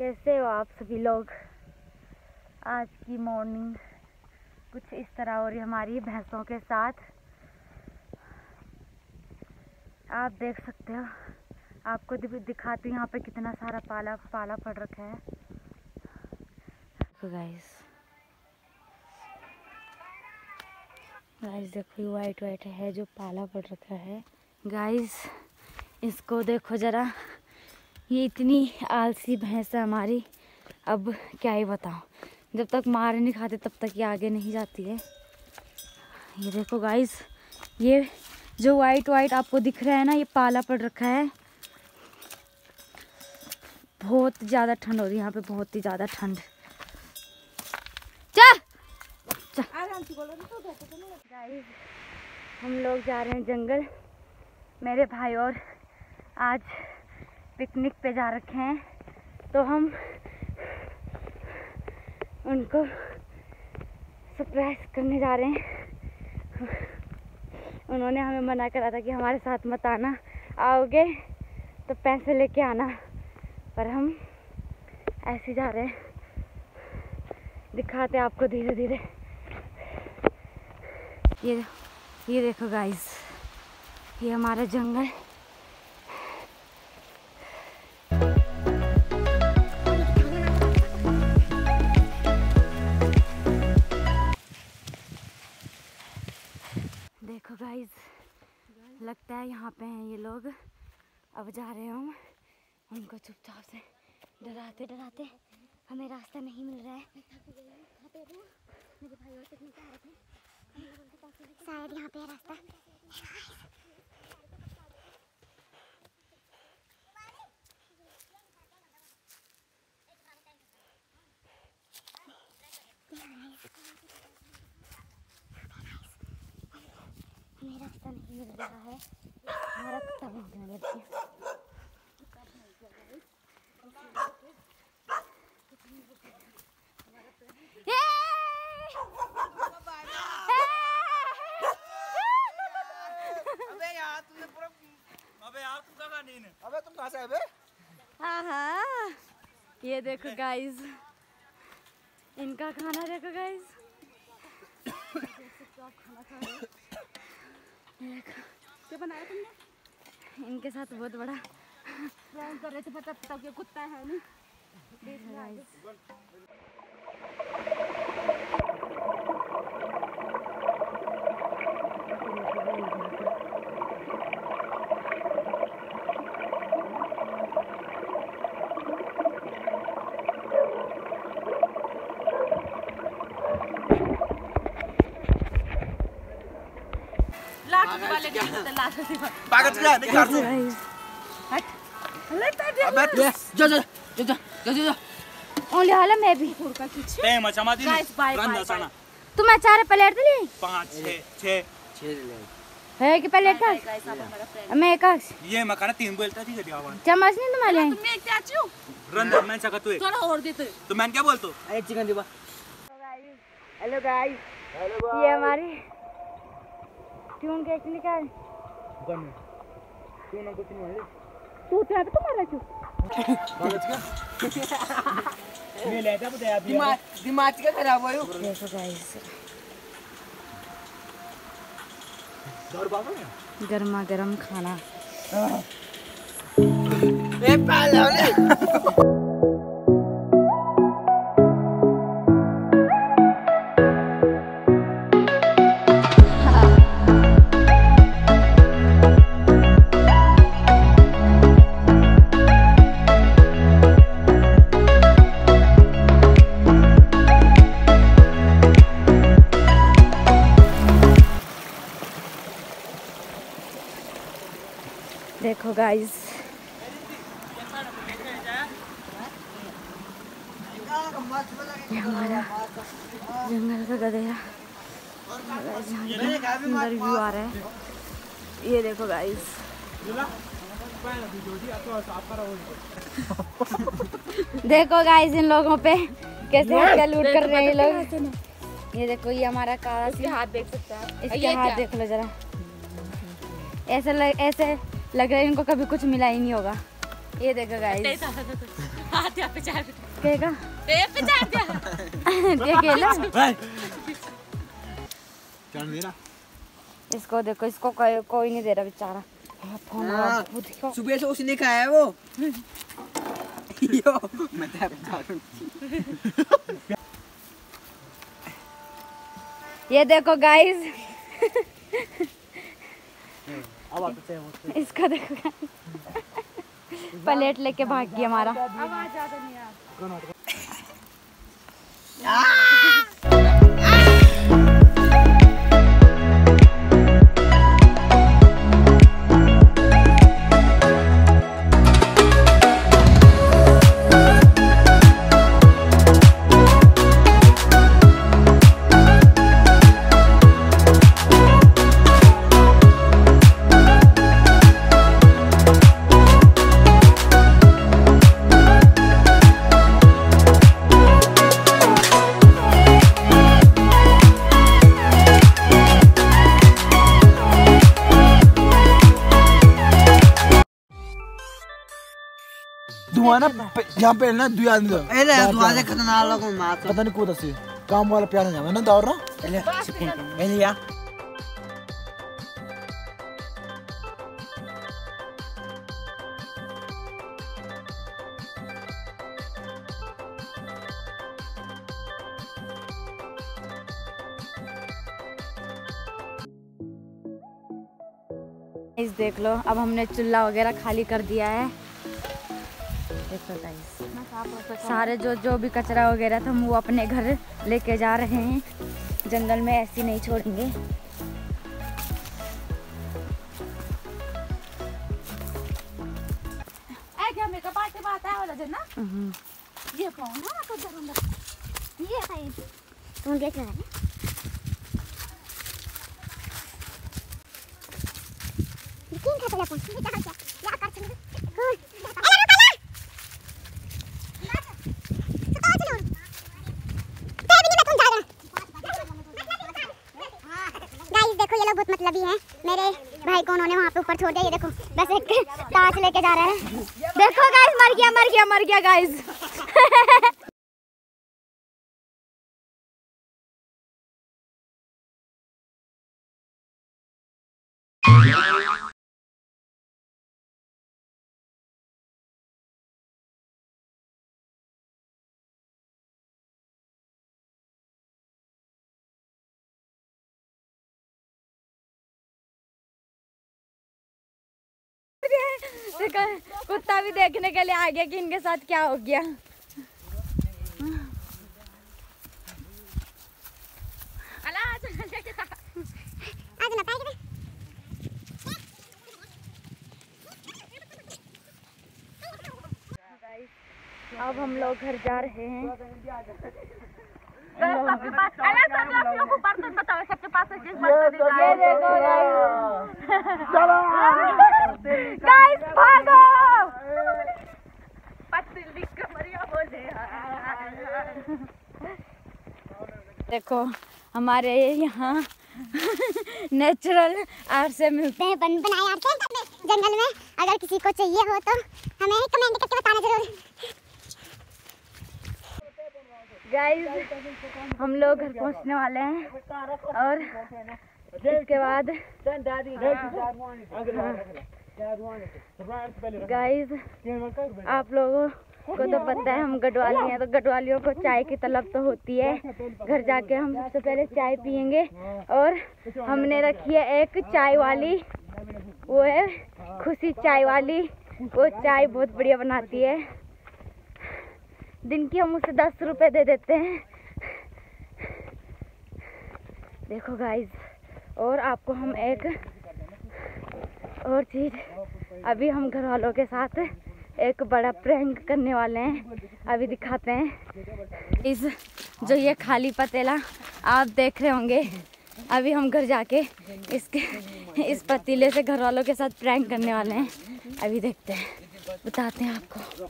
कैसे हो आप सभी लोग। आज की मॉर्निंग कुछ इस तरह हो रही हमारी भैंसों के साथ। आप देख सकते हो, आपको दिखाती हूँ यहाँ पे कितना सारा पाला पड़ रखा है। तो गाइस देखो वाइट है जो पाला पड़ रखा है। गाइस इसको देखो जरा, ये इतनी आलसी भैंस है हमारी। अब क्या ही बताऊं, जब तक मार नहीं खाते तब तक ये आगे नहीं जाती है। ये देखो गाइस, ये जो वाइट आपको दिख रहा है ना, ये पाला पड़ रखा है। बहुत ज़्यादा ठंड हो रही है यहाँ पे, बहुत ही ज़्यादा ठंड। चल गाइस हम लोग जा रहे हैं जंगल। मेरे भाई और आज पिकनिक पे जा रखे हैं, तो हम उनको सरप्राइज करने जा रहे हैं। उन्होंने हमें मना करा था कि हमारे साथ मत आना, आओगे तो पैसे लेके आना, पर हम ऐसे जा रहे हैं। दिखाते आपको धीरे धीरे। ये देखो गाइस, ये हमारा जंगल। देखो गाइस, लगता है यहाँ पे हैं ये लोग। अब जा रहे हैं हम उनको चुपचाप से डराते डराते। हमें रास्ता नहीं मिल रहा है। मेरे भाई और पिकनिक आ रहे थे, शायद यहाँ पे है रास्ता। हमें रास्ता नहीं मिल रहा है। हमारा कुत्ता भौंकने लग गया। अबे तुम कहाँ से आए बे? हाँ, ये देखो गाइस, इनका खाना देखो गाइस। खाना खा रहे क्या बनाया तुमने? इनके साथ बहुत बड़ा प्लान कर रहे थे, पता क्या कुत्ता है नहीं। पागल क्या नहीं कर रहे? हट अबे जा ओले हाला मैं भी ए मचमा दी गंदा साना तुम अचार प्लेट ले 5 6 है कि प्लेट का मैं का ये मखाना 3 बोलता थी गया आवाज चम्मच नहीं तुम्हारे तुमने क्या चाहू रंदा मैं चका तू थोड़ा और दे तो मैं क्या बोलतो? अरे चिकन दे बा। हेलो गाइस, ये हमारी ट्यून कैसे निकाल गन तू ना कुछ नहीं है तू तो तुम्हारा क्यों कागज का ये लेता बताया दिमाग का खराब हो। देखो गाइस, दौड़ बाबा ने गर्मा गर्म खाना। ए पाला ने देखो गाइस, ये हमारा जंगल का गधेरा। सुंदर व्यू आ रहा है। ये देखो गाइस, देखो गाइस इन लोगों पे कैसे हत्या लूट कर रहे हैं ये लोग। ये देखो, ये हमारा काला सी हाथ देख सकता है। इसके हाथ देख लो जरा, ऐसे लग रहा है इनको कभी कुछ मिला ही नहीं होगा। ये देखो गाइस, केगा दे गेला क्या दे रहा? इसको देखो, इसको कोई नहीं दे रहा बेचारा। सुबह से उसने खाया है वो। यो मैं ये देखो गाइस, अब आते हैं इसको देखो guys। प्लेट लेके भाग गया हमारा। आवाज ज्यादा नहीं आ। धुआं ना यहाँ पे ना दुई आदमी ए ले धुआं से खतरनाक लोगों मार पता नहीं कौन सी काम वाला प्यार नहीं ना दौड़ ना ए लिया इस देख लो, अब हमने चूल्हा वगैरह खाली कर दिया है। देखो गाइस, सारे जो भी कचरा वगैरह था हम वो अपने घर लेके जा रहे हैं। जंगल में ऐसे नहीं छोड़ेंगे। ये कौन है तो अंदर ये है तुम देख रहे हैं किन खाता ला फोन ये कहां से या कर चल गाइस देखो ये लोग बहुत मतलबी हैं। मेरे भाई को उन्होंने वहाँ पे ऊपर छोड़ दिया। ये देखो बस एक टार्च लेके जा रहा है। देखो गाइस, मर गया गाइस। कुत्ता भी देखने के लिए आ गया कि इनके साथ क्या हो गया। अब हम लोग घर जा रहे हैं। सबके पास गाइस भागो। देखो हमारे यहाँ नेचुरल आर्ट से मिलते हैं बनाए आर्ट हैं जंगल में। अगर किसी को चाहिए हो तो हमें कमेंट करके बताना जरूर। गाइस हम लोग घर पहुँचने वाले हैं और इसके बाद गाइस आप लोगों को तो पता है हम गढ़वाली हैं, तो गढ़वालियों को चाय की तलब तो होती है। घर जाके हम सबसे पहले चाय पियेंगे और हमने रखी है एक चाय वाली, वो है खुशी चाय वाली। वो चाय बहुत बढ़िया बनाती है। दिन की हम उसे 10 रुपए दे देते हैं। देखो गाइस, और आपको हम एक और चीज़, अभी हम घर वालों के साथ एक बड़ा प्रैंक करने वाले हैं, अभी दिखाते हैं। जो ये खाली पतीला आप देख रहे होंगे, अभी हम घर जाके इस पतीले से घर वालों के साथ प्रैंक करने वाले हैं। अभी देखते हैं, बताते हैं आपको।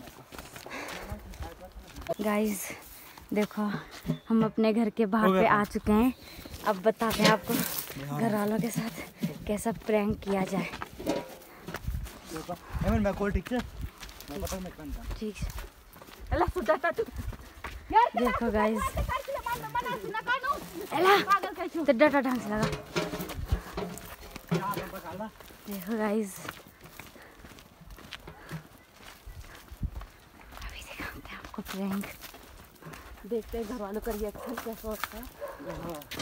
गाइस देखो हम अपने घर के बाहर पे आ चुके हैं। अब बताते हैं आपको घर वालों के साथ कैसा प्रैंक किया जाए। ठीक है। देखो गाइस, तो डाटा ढंग से लगा। देखो गाइस, अभी दिखाते हैं आपको प्रैंक। देखते हैं घर वालों का रिएक्शन कैसा होता है।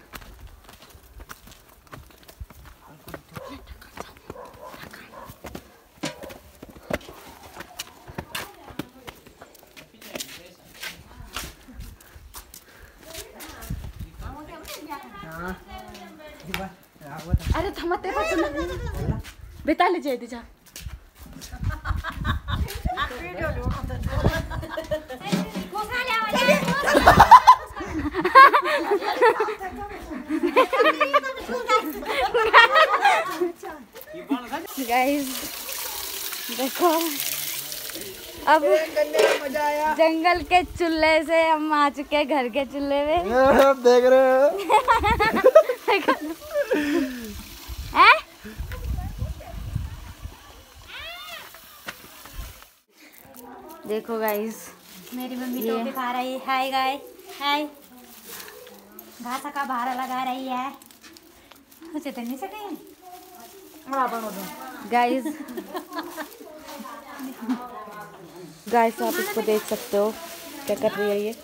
अरे थमते बेटा ले जाए जा। गाइस देखो, अब जंगल के चूल्हे से हम आ चुके हैं घर के चूल्हे में। देख रहे हो देखो गाइस, मेरी मम्मी टोपी खा रही है। हाय गाय, हाय। घास का भारा लगा रही है। मुझे तो नहीं सके। गाइस गाइस आप इसको देख सकते हो क्या कर रही है ये।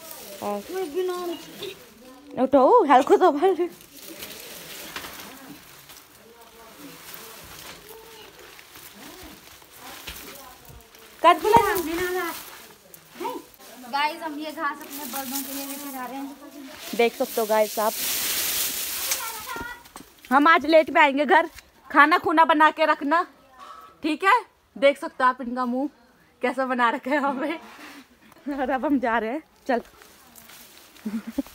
उठो, हल्को तो भर। गाइस हम ये घास अपने बर्दों के लिए लेके जा रहे हैं। देख सकते हो गाइस आप, हम आज लेट में आएंगे घर। खाना खूना बना के रखना, ठीक है। देख सकते हो आप इनका मुंह कैसा बना रखा है हमें। और अब हम जा रहे हैं, चल।